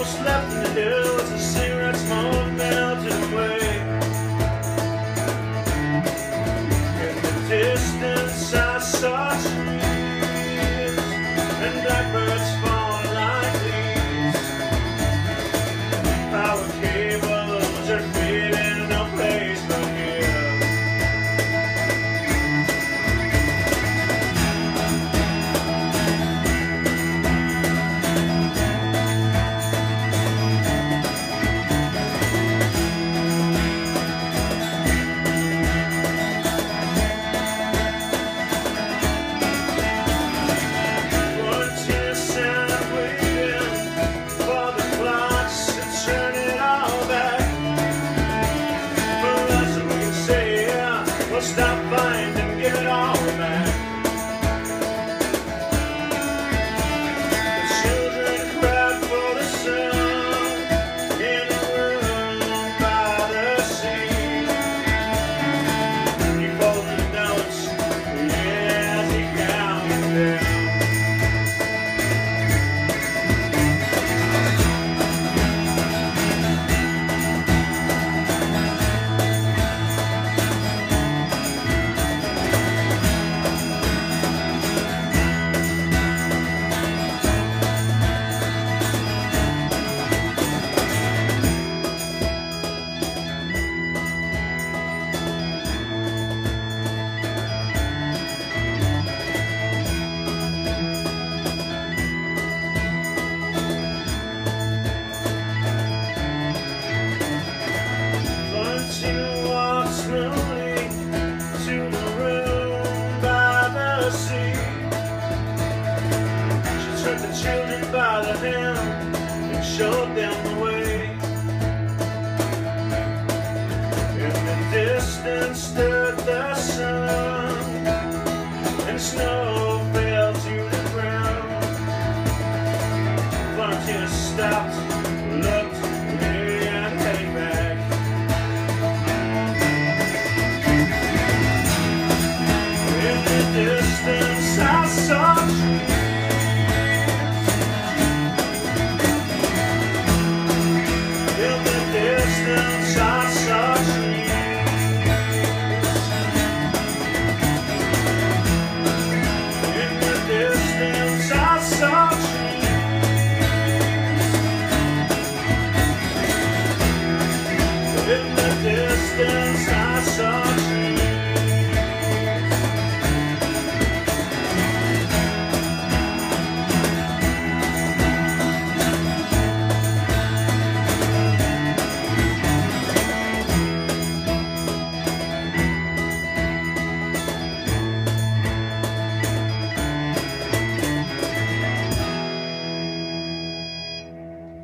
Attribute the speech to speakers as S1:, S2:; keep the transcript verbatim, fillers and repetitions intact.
S1: most left to do is a cigarette smoke melted away. In the distance I saw trees and blackbirds fall like leaves. Power cables are fading, no place but here. Stop, find, and give it all back. The children cried for the sun in a room by the sea. He folded the notes as he counted them. The children by the hand and showed them the way. In the distance stood the sun, and snow fell to the ground. Valentina stopped